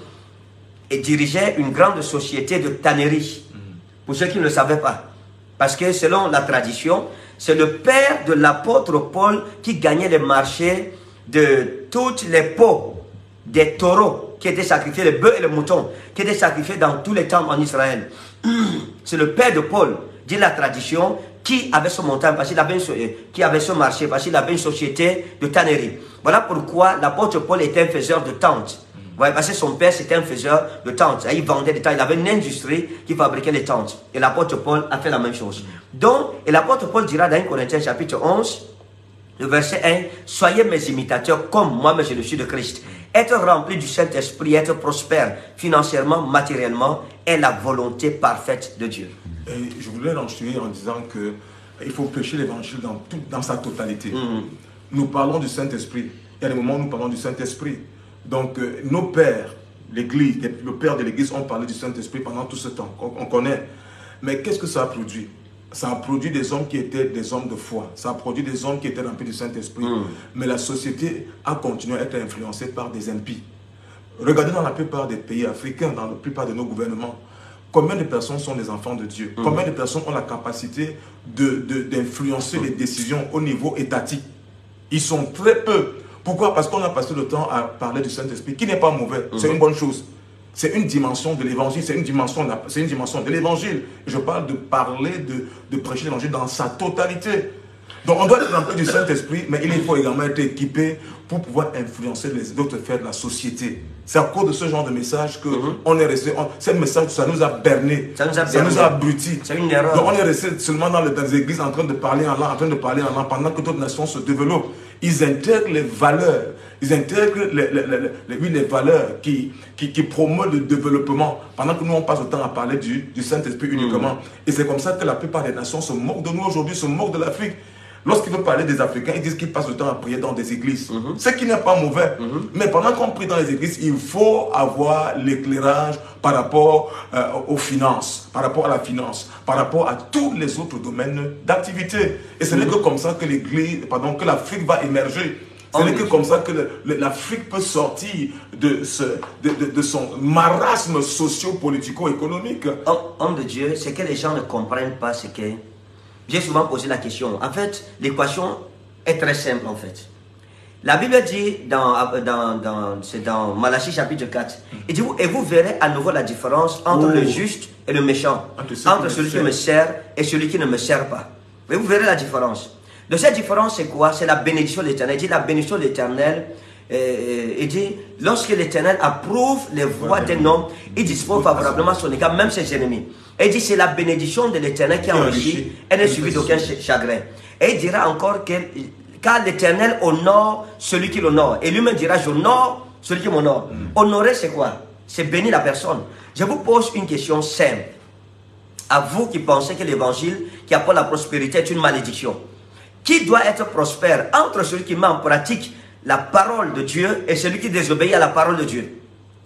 dirigeait une grande société de tannerie. Pour ceux qui ne le savaient pas. Parce que selon la tradition, c'est le père de l'apôtre Paul qui gagnait les marchés de toutes les peaux des taureaux qui étaient sacrifiés, les bœufs et les moutons, qui étaient sacrifiés dans tous les temples en Israël. C'est le père de Paul, dit la tradition, qui avait ce montant, parce qu'il avait qui avait ce marché, parce qu'il avait une société de tannerie. Voilà pourquoi l'apôtre Paul était un faiseur de tentes. Ouais, parce que son père c'était un faiseur de tentes. Il vendait des tentes. Il avait une industrie qui fabriquait les tentes. Et l'apôtre Paul a fait la même chose. Donc, et l'apôtre Paul dira dans 1 Corinthiens chapitre 11, le verset 1, soyez mes imitateurs comme moi-même je le suis de Christ. Être rempli du Saint-Esprit, être prospère financièrement, matériellement, est la volonté parfaite de Dieu. Et je voulais l'enchaîner en disant que il faut prêcher l'évangile dans sa totalité. Nous parlons du Saint-Esprit. Il y a des moments où nous parlons du Saint-Esprit. Donc, nos pères, l'Église, le père de l'Église ont parlé du Saint-Esprit pendant tout ce temps. On connaît. Mais qu'est-ce que ça a produit? Ça a produit des hommes qui étaient des hommes de foi. Ça a produit des hommes qui étaient remplis du Saint-Esprit. Mais la société a continué à être influencée par des impies. Regardez dans la plupart des pays africains, dans la plupart de nos gouvernements, combien de personnes sont des enfants de Dieu? Combien de personnes ont la capacité d'influencer les décisions au niveau étatique? Ils sont très peu. Pourquoi? Parce qu'on a passé le temps à parler du Saint-Esprit, qui n'est pas mauvais, c'est une bonne chose. C'est une dimension de l'évangile, c'est une dimension de l'évangile. Je parle de parler, de prêcher l'évangile dans sa totalité. Donc on doit être rempli du Saint-Esprit, mais il faut également être équipé pour pouvoir influencer les autres sphères de la société. C'est à cause de ce genre de message que on est resté. Ce message, ça nous a berné, ça nous a abrutis. C'est une erreur. Donc on est resté seulement dans les églises en train de parler en langue, pendant que d'autres nations se développent. Ils intègrent les valeurs, ils intègrent les valeurs qui promeuvent le développement, pendant que nous on passe le temps à parler du Saint-Esprit uniquement. Et c'est comme ça que la plupart des nations se moquent de nous aujourd'hui, se moquent de l'Afrique. Lorsqu'ils veulent parler des Africains, ils disent qu'ils passent le temps à prier dans des églises. Ce qui n'est pas mauvais. Mais pendant qu'on prie dans les églises, il faut avoir l'éclairage par rapport aux finances, par rapport à la finance, par rapport à tous les autres domaines d'activité. Et ce n'est que comme ça que que l'Afrique va émerger. Ce n'est que comme ça que l'Afrique peut sortir de son marasme socio-politico-économique. Homme de Dieu, ce que les gens ne comprennent pas, c'est que j'ai souvent posé la question. En fait, l'équation est très simple en fait. La Bible dit c'est dans Malachie chapitre 4. Il dit, et vous verrez à nouveau la différence entre le juste et le méchant. Entre celui qui me sert et celui qui ne me sert pas. Et vous verrez la différence. De cette différence, c'est quoi? C'est la bénédiction de l'Éternel. Il dit la bénédiction de l'Éternel. Il dit, lorsque l'Éternel approuve les voies d'un homme, il dispose favorablement son égard, même ses ennemis. Et il dit, c'est la bénédiction de l'Éternel qui enrichit, elle n'est suivie d'aucun chagrin. Et il dira encore que, car l'Éternel honore celui qui l'honore. Et lui-même dira, j'honore celui qui m'honore. Honorer, c'est quoi? C'est bénir la personne. Je vous pose une question simple. À vous qui pensez que l'évangile qui apporte la prospérité est une malédiction. Qui doit être prospère entre celui qui met en pratique la parole de Dieu et celui qui désobéit à la parole de Dieu?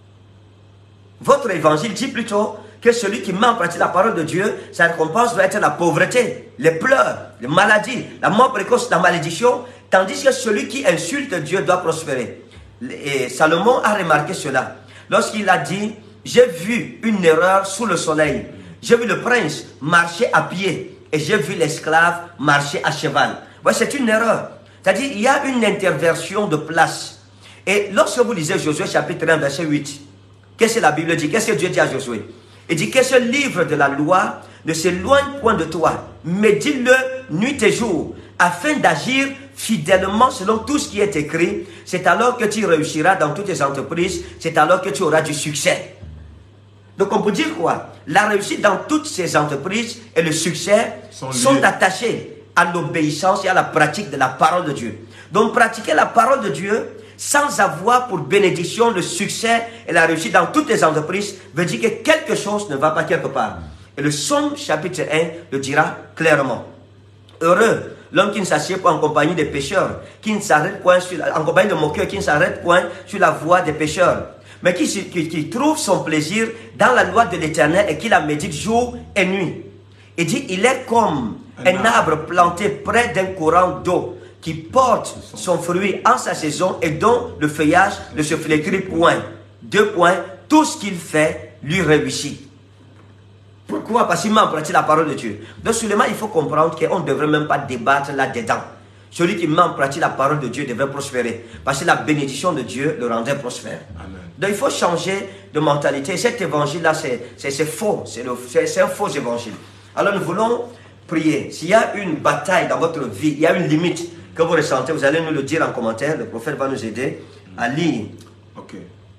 Votre évangile dit plutôt que celui qui met en pratique la parole de Dieu, sa récompense doit être la pauvreté, les pleurs, les maladies, la mort précoce, la malédiction, tandis que celui qui insulte Dieu doit prospérer. Et Salomon a remarqué cela. lorsqu'il a dit, j'ai vu une erreur sous le soleil. J'ai vu le prince marcher à pied et j'ai vu l'esclave marcher à cheval. Ouais, c'est une erreur. C'est-à-dire, il y a une interversion de place. Et lorsque vous lisez Josué chapitre 1, verset 8, qu'est-ce que la Bible dit? Qu'est-ce que Dieu dit à Josué? Il dit que ce livre de la loi ne s'éloigne point de toi, mais dis-le nuit et jour, afin d'agir fidèlement selon tout ce qui est écrit. C'est alors que tu réussiras dans toutes tes entreprises, c'est alors que tu auras du succès. Donc on peut dire quoi? La réussite dans toutes ces entreprises et le succès sont attachés à l'obéissance et à la pratique de la parole de Dieu. Donc pratiquer la parole de Dieu sans avoir pour bénédiction le succès et la réussite dans toutes les entreprises veut dire que quelque chose ne va pas quelque part. Et le Psaume chapitre 1 le dira clairement. Heureux l'homme qui ne s'assied pas en compagnie des pécheurs, qui ne s'arrête point en compagnie de moqueurs, qui ne s'arrête point sur la voie des pécheurs, mais qui trouve son plaisir dans la loi de l'Éternel et qui la médite jour et nuit. Il dit, il est comme un arbre planté près d'un courant d'eau, qui porte son fruit en sa saison et dont le feuillage ne se flétrit point. 2 points, tout ce qu'il fait lui réussit. Pourquoi? Parce qu'il met en pratique la parole de Dieu. Donc seulement il faut comprendre qu'on ne devrait même pas débattre là-dedans. Celui qui met en pratique la parole de Dieu devrait prospérer. Parce que la bénédiction de Dieu le rendait prospère. Amen. Donc il faut changer de mentalité. Cet évangile-là, c'est faux. C'est un faux évangile. Alors nous voulons prier. S'il y a une bataille dans votre vie, il y a une limite que vous ressentez, vous allez nous le dire en commentaire. Le prophète va nous aider à lire. Ok.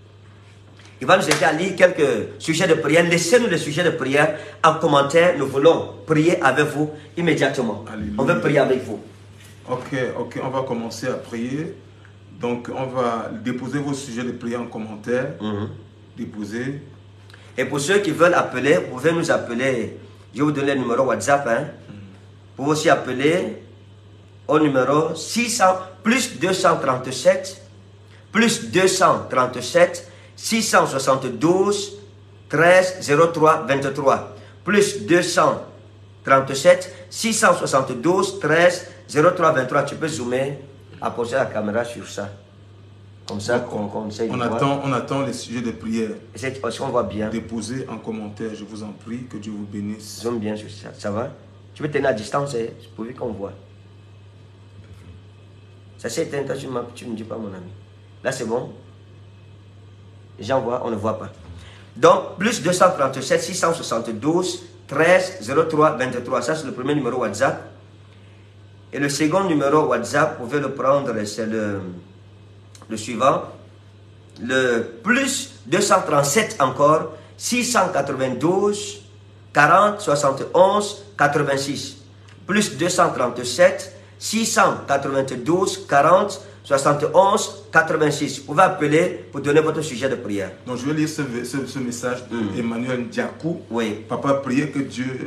Il va nous aider à lire quelques sujets de prière. Laissez-nous les sujets de prière en commentaire. Nous voulons prier avec vous immédiatement. Alléluia. On veut prier avec vous. Ok, on va commencer à prier. Donc, on va déposer vos sujets de prière en commentaire. Déposer. Et pour ceux qui veulent appeler, vous pouvez nous appeler. Je vais vous donner le numéro WhatsApp. Vous pouvez aussi appeler au numéro 600 plus 237 plus 237 672 13 03 23 plus 237 672 13 03 23. Tu peux zoomer, apposer la caméra sur ça. Comme ça qu'on essaye de voir. On attend les sujets de prière. Est-ce qu'on voit bien? Déposez en commentaire, je vous en prie, que Dieu vous bénisse. Zoom bien sur ça, ça va? Tu peux tenir à distance, pourvu qu'on voit. Ça s'est éteint, toi, tu ne me dis pas, mon ami. Là, c'est bon. Les gens voient, on ne voit pas. Donc, plus 237 672 13 03 23. Ça, c'est le premier numéro WhatsApp. Et le second numéro WhatsApp, vous pouvez le prendre, c'est le suivant. Le plus 237 encore, 692 40 71 86. Plus 237 692 40 71 86. Vous pouvez appeler pour donner votre sujet de prière. Donc je vais lire ce message d'Emmanuel Ndiakou. Oui. Papa, priez que Dieu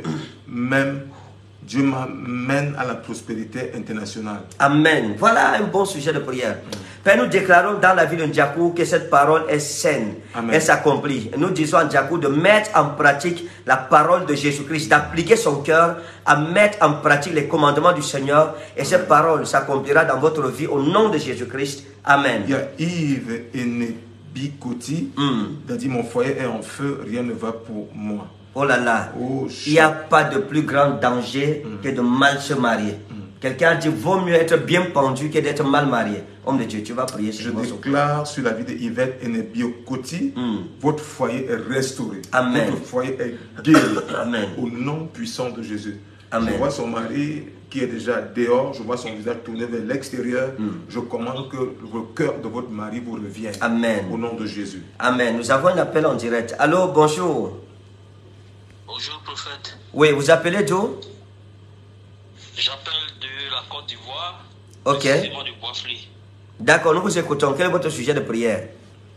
m'amène à la prospérité internationale. Amen. Voilà un bon sujet de prière. Père, nous déclarons dans la vie de Ndiakou que cette parole est saine. Amen. Elle s'accomplit. Nous disons à Ndiakou de mettre en pratique la parole de Jésus-Christ, d'appliquer son cœur à mettre en pratique les commandements du Seigneur. Et cette parole s'accomplira dans votre vie au nom de Jésus-Christ. Amen. Il y a Yves Enebikoti qui a dit, mon foyer est en feu, rien ne va pour moi. Oh là là, il n'y a pas de plus grand danger que de mal se marier. Quelqu'un a dit, vaut mieux être bien pendu que d'être mal marié. Homme de Dieu, tu vas prier. Je déclare sur la vie de Yvette Enebikoti, votre foyer est restauré. Amen. Votre foyer est guéri. Amen. Au nom puissant de Jésus. Amen. Je vois son mari qui est déjà dehors, je vois son visage tourné vers l'extérieur. Je commande que le cœur de votre mari vous revienne. Amen. Au nom de Jésus. Amen. Nous avons un appel en direct. Allô, bonjour. Bonjour, prophète. Oui, vous appelez d'où? J'appelle de la Côte d'Ivoire. Ok. Précisément du Bois-Fli. D'accord, nous vous écoutons. Quel est votre sujet de prière?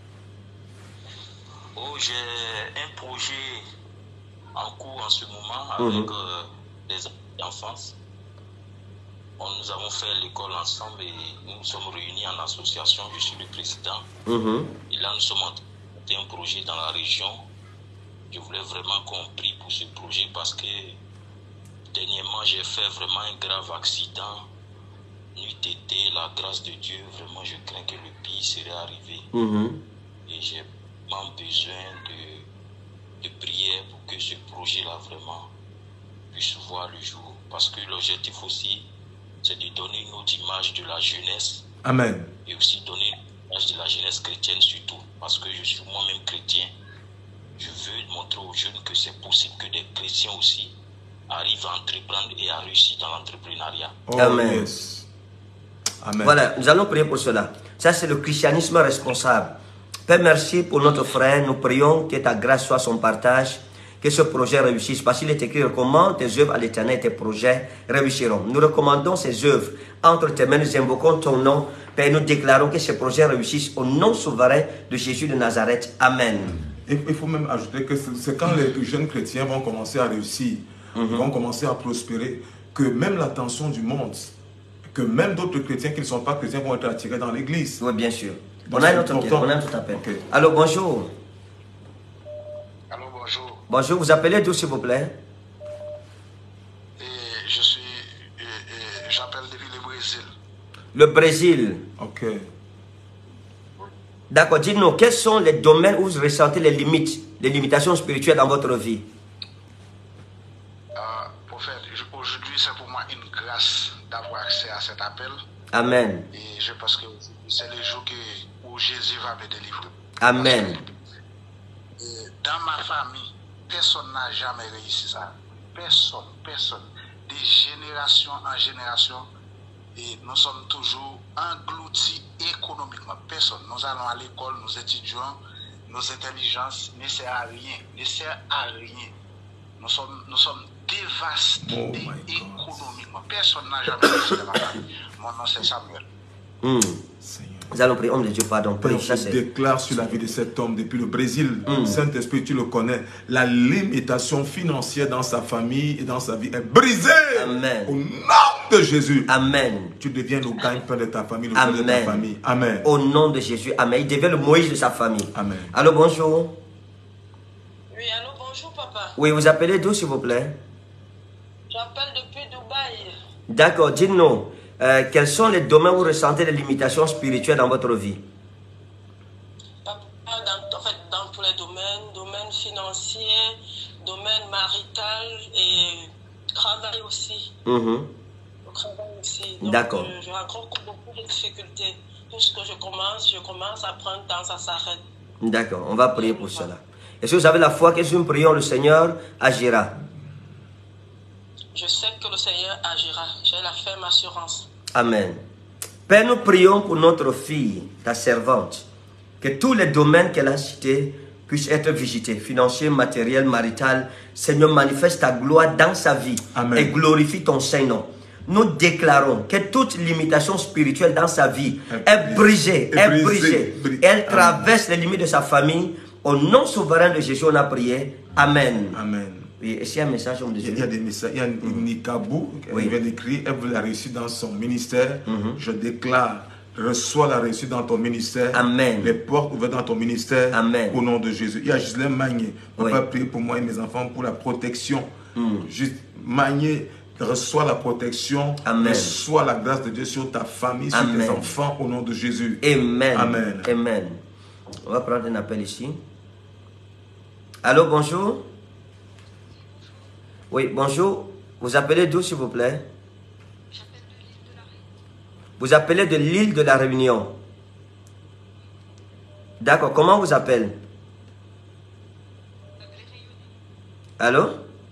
Oh, j'ai un projet en cours en ce moment avec des enfants. Nous avons fait l'école ensemble et nous nous sommes réunis en association. Je suis le président. Et là, nous sommes en train de monter un projet dans la région. Je voulais vraiment qu'on prie pour ce projet parce que dernièrement, j'ai fait vraiment un grave accident. Nuit été, la grâce de Dieu, vraiment, je crains que le pire serait arrivé. Et j'ai absolument besoin de prière pour que ce projet-là vraiment puisse voir le jour. Parce que l'objectif aussi, c'est de donner une autre image de la jeunesse. Amen. Et aussi donner une image de la jeunesse chrétienne surtout. Parce que je suis moi-même chrétien. Je veux montrer aux jeunes que c'est possible que des chrétiens aussi arrivent à entreprendre et à réussir dans l'entrepreneuriat. Oh, Amen. yes. Amen. Voilà, nous allons prier pour cela. Ça, c'est le christianisme responsable. Père, merci pour notre frère. Nous prions que ta grâce soit son partage, que ce projet réussisse. Parce qu'il est écrit, recommande tes œuvres à l'Éternel et tes projets réussiront. Nous recommandons ces œuvres entre tes mains. Nous invoquons ton nom. Père, nous déclarons que ces projets réussissent au nom souverain de Jésus de Nazareth. Amen. Il faut même ajouter que c'est quand les jeunes chrétiens vont commencer à réussir, ils vont commencer à prospérer, que même l'attention du monde, que même d'autres chrétiens qui ne sont pas chrétiens vont être attirés dans l'église. Oui, bien sûr. Donc, On a c'est notre important. on a tout appel. Okay. Alors, bonjour. Allô, bonjour. Bonjour, vous appelez d'où, s'il vous plaît? J'appelle depuis le Brésil. Le Brésil. Ok. D'accord, dites-nous, quels sont les domaines où vous ressentez les limites, les limitations spirituelles dans votre vie? Prophète, aujourd'hui c'est pour moi une grâce d'avoir accès à cet appel. Amen. Et je pense que c'est le jour où Jésus va me délivrer. Amen. Dans ma famille, personne n'a jamais réussi ça. Personne. De génération en génération, et nous sommes toujours engloutis économiquement. Personne. Nous allons à l'école, nous étudions, nos intelligences ne servent à rien. Nous sommes dévastés économiquement. Personne n'a jamais réussi dans ma famille. Mon nom c'est Samuel. Seigneur. Nous allons prier, homme de Dieu, pardon. Père, Prie, ça je c'est. déclare sur la vie de cet homme depuis le Brésil, Saint-Esprit, tu le connais, la limitation financière dans sa famille et dans sa vie est brisée. Amen. Au nom de Jésus. Amen. Tu deviens le gagne-pain de ta famille, le gagne de ta Amen. famille. Amen. Au nom de Jésus. Amen. Il devient le Moïse de sa famille. Amen. Allô, bonjour. Oui, allô, bonjour papa. Oui, vous appelez d'où, s'il vous plaît? J'appelle depuis Dubaï. D'accord, dites-nous, quels sont les domaines où vous ressentez les limitations spirituelles dans votre vie? Papa, dans tous les domaines financiers, domaine marital et travail aussi. Le travail aussi. D'accord. Je rencontre beaucoup de difficultés. Tout ce que je commence à prendre temps, ça s'arrête. D'accord, on va prier pour cela. Est-ce que vous avez la foi que si nous prions, le Seigneur agira? Je sais que le Seigneur agira. J'ai la ferme assurance. Amen. Père, nous prions pour notre fille, ta servante, que tous les domaines qu'elle a cités puissent être visités, financiers, matériels, marital. Seigneur, manifeste ta gloire dans sa vie. Amen. Et glorifie ton Saint-Nom. Nous déclarons que toute limitation spirituelle dans sa vie est brisée, est brisée. Elle traverse les limites de sa famille. Au nom souverain de Jésus, on a prié. Amen. Amen. Oui, est-ce qu'il y a un message, homme de Dieu? Il y a des messages. Il y a une Nikabou qui vient d'écrire. Elle veut la réussite dans son ministère. Je déclare, reçois la réussite dans ton ministère. Amen. Les portes ouvertes dans ton ministère. Amen. Au nom de Jésus. Il y a Gislaine Magné. On Oui. va prier pour moi et mes enfants pour la protection. Juste Magné, reçois la protection. Amen. Reçois la grâce de Dieu sur ta famille, sur Amen. tes enfants. Au nom de Jésus. Amen. Amen. Amen. On va prendre un appel ici. Allô, bonjour. Oui, bonjour. Vous appelez d'où, s'il vous plaît? Vous appelez de l'île de la Réunion. D'accord. Comment on vous appelle? Allô?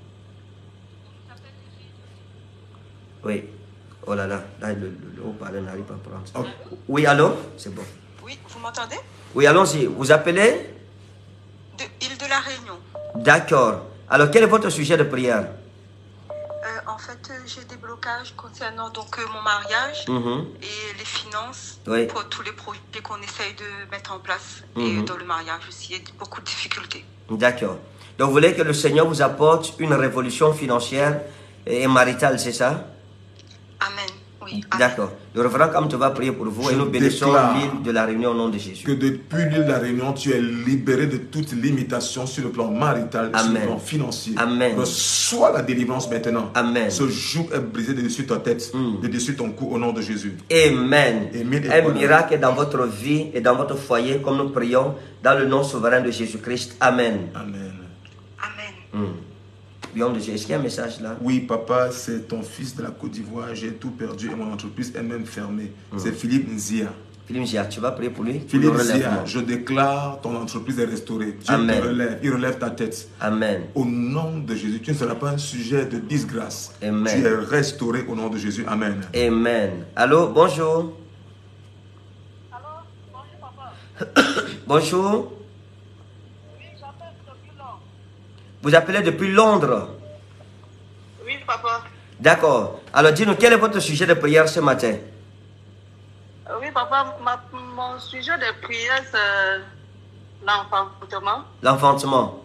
Oui. Oh là là. Là, le haut-parleur n'arrive pas à prendre. Oh. Oui, allô? C'est bon. Oui, vous m'entendez? Oui, allons-y. Vous appelez? De Île de la Réunion. D'accord. Alors, quel est votre sujet de prière? En fait, j'ai des blocages concernant mon mariage et les finances Oui. pour tous les projets qu'on essaye de mettre en place. Et dans le mariage aussi, il y a beaucoup de difficultés. D'accord. Donc, vous voulez que le Seigneur vous apporte une révolution financière et maritale, c'est ça? Amen. Oui. Oui. D'accord. Le révérend Cam te va prier pour vous et nous bénissons l'île de la Réunion au nom de Jésus. Que depuis l'île de la Réunion, tu es libéré de toute limitation sur le plan marital et sur le plan financier. Amen. Reçois la délivrance maintenant. Amen. Ce joug est brisé de dessus ta tête, de dessus ton cou au nom de Jésus. Amen. Un miracle est dans votre vie et dans votre foyer comme nous prions dans le nom souverain de Jésus-Christ. Amen. Amen. Amen. Est-ce qu'il y a un message là? Oui, papa, c'est ton fils de la Côte d'Ivoire. J'ai tout perdu et mon entreprise est même fermée. C'est Philippe Nzia. Philippe Nzia, tu vas prier pour lui? Philippe Nzia, je déclare ton entreprise est restaurée. Dieu te relève, il relève ta tête. Amen. Au nom de Jésus, tu ne seras pas un sujet de disgrâce. Amen. Tu es restauré au nom de Jésus. Amen. Amen. Allô, bonjour. Allô, bonjour papa. Bonjour. Oui, j'appelle depuis Londres. Vous appelez depuis Londres? Oui, papa. D'accord. Alors, dis-nous, quel est votre sujet de prière ce matin? Oui, papa, mon sujet de prière, c'est l'enfantement. L'enfantement.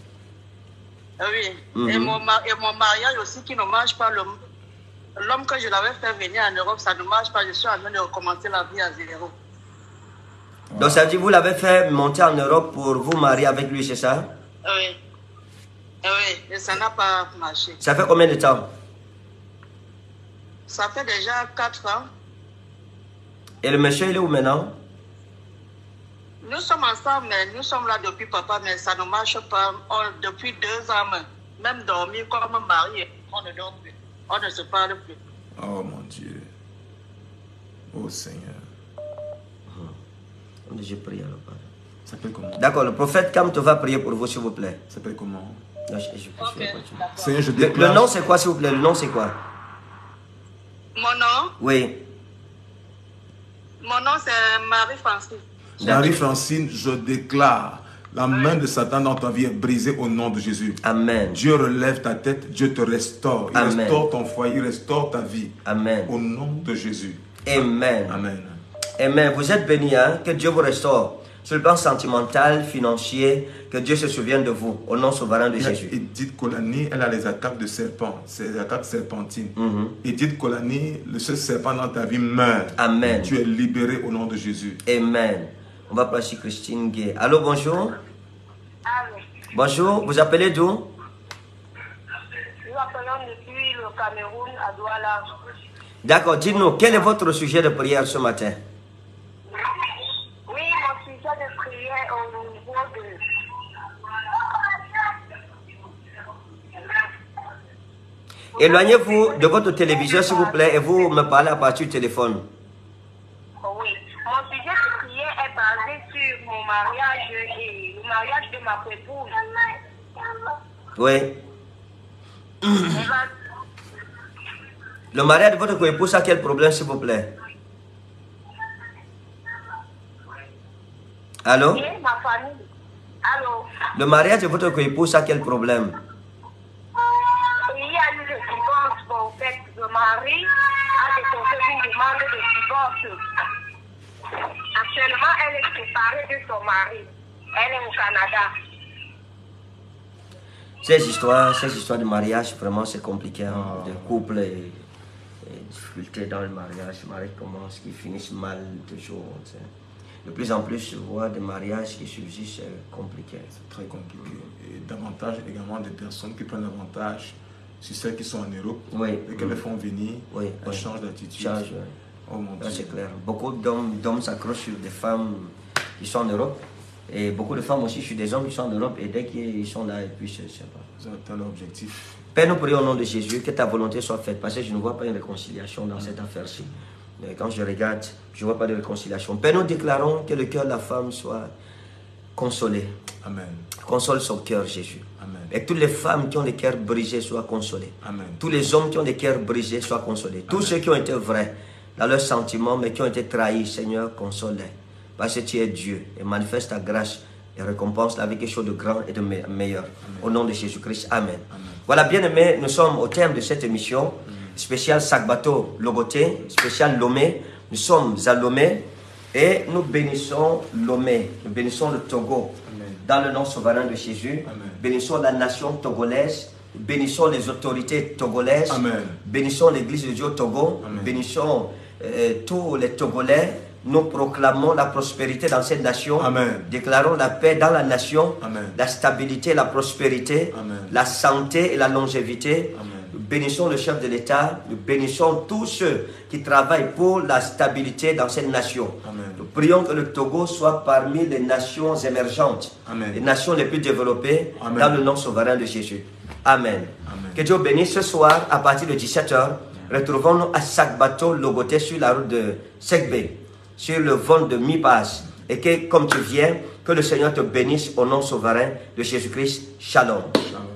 Oui. Et mon mariage aussi qui ne marche pas. L'homme que je l'avais fait venir en Europe, ça ne marche pas. Je suis en train de recommencer la vie à zéro. Donc, ça veut dire que vous l'avez fait monter en Europe pour vous marier avec lui, c'est ça? Oui. Oui, et ça n'a pas marché. Ça fait combien de temps? Ça fait déjà 4 ans. Et le monsieur, il est où maintenant? Nous sommes ensemble, mais nous sommes là depuis papa, mais ça ne marche pas. Depuis 2 ans, même dormir comme mari, on ne dort plus. On ne se parle plus. Oh mon Dieu. Oh Seigneur. Je prie alors. Ça s'appelle comment? D'accord, le prophète Cam te va prier pour vous, s'il vous plaît. Ça s'appelle comment? Non, Seigneur, je déclare... Le nom, c'est quoi, s'il vous plaît? Le nom, c'est quoi? Mon nom? Oui. Mon nom, c'est Marie-Francine. Marie-Francine, je déclare la main de Satan dans ta vie est brisée au nom de Jésus. Amen. Dieu relève ta tête, Dieu te restaure. Il Amen. restaure ton foyer, il restaure ta vie. Amen. Au nom de Jésus. Amen. Amen. Amen. Vous êtes bénis, hein? Que Dieu vous restaure. Sur le plan sentimental, financier, que Dieu se souvienne de vous, au nom souverain de Jésus. Edith Kolani, elle a les attaques de serpent, c'est les attaques serpentines. Edith Kolani, ce serpent dans ta vie meurt. Amen. Tu es libéré au nom de Jésus. Amen. On va placer Christine Gay. Allô, bonjour. Allô. Bonjour, vous appelez d'où? Nous appelons depuis le Cameroun à Douala. D'accord, dites-nous, quel est votre sujet de prière ce matin? Oui, mon sujet de prière au niveau de... Éloignez-vous de votre télévision, s'il vous plaît, et vous me parlez à partir du téléphone. Oui, mon sujet de prière est basé sur mon mariage et le mariage de ma épouse. Oui. Le mariage de votre épouse a quel problème, s'il vous plaît? Allô? Et ma famille. Allô? Le mariage de votre épouse a quel problème? Il y a eu le divorce. Bon, en fait, le mari a déposé une demande de divorce. Actuellement, elle est séparée de son mari. Elle est au Canada. Ces histoires de mariage, vraiment, c'est compliqué. Hein? De couple et difficultés dans le mariage. Le mariage commence, qui finissent mal toujours. T'sais. De plus en plus, je vois des mariages qui subsistent, c'est compliqué. C'est très compliqué. Et davantage également des personnes qui prennent avantage sur celles qui sont en Europe. Oui. Et qu'elles les font venir, elles changent d'attitude. Oh mon Dieu. C'est clair. Beaucoup d'hommes s'accrochent sur des femmes qui sont en Europe. Et beaucoup de femmes aussi sur des hommes qui sont en Europe. Et dès qu'ils sont là, et puis je ne sais pas. Ils ont atteint leur objectif. Père, nous prions au nom de Jésus, que ta volonté soit faite. Parce que je ne vois pas une réconciliation dans cette affaire-ci. Mais quand je regarde, je ne vois pas de réconciliation. Père, nous déclarons que le cœur de la femme soit consolé. Amen. Console son cœur, Jésus. Amen. Et toutes les femmes qui ont des cœurs brisés soient consolés. Amen. Tous les hommes qui ont des cœurs brisés soient consolés. Tous ceux qui ont été vrais dans leurs sentiments, mais qui ont été trahis, Seigneur, console-les. Parce que tu es Dieu et manifeste ta grâce et récompense-la avec quelque chose de grand et de meilleur. Amen. Au nom de Jésus-Christ. Amen. Amen. Voilà, bien aimés, nous sommes au terme de cette émission. Spécial Sakbato Logoté, spécial Lomé. Nous sommes à Lomé et nous bénissons Lomé. Nous bénissons le Togo. Amen. Dans le nom souverain de Jésus. Amen. Bénissons la nation togolaise Bénissons les autorités togolaises. Amen. Bénissons l'église de Dieu au Togo. Amen. Bénissons tous les Togolais. Nous proclamons la prospérité dans cette nation. Amen. Déclarons la paix dans la nation. Amen. La stabilité, la prospérité. Amen. La santé et la longévité. Amen. Nous bénissons le chef de l'État. Nous bénissons tous ceux qui travaillent pour la stabilité dans cette nation. Amen. Nous prions que le Togo soit parmi les nations émergentes. Amen. Les nations les plus développées. Amen. Dans le nom souverain de Jésus. Amen. Amen. Que Dieu bénisse ce soir à partir de 17h. Retrouvons-nous à Sakbato Logoté sur la route de Sekbe, sur le vol de Mi-Pass. Et que comme tu viens, que le Seigneur te bénisse au nom souverain de Jésus-Christ. Shalom. Shalom.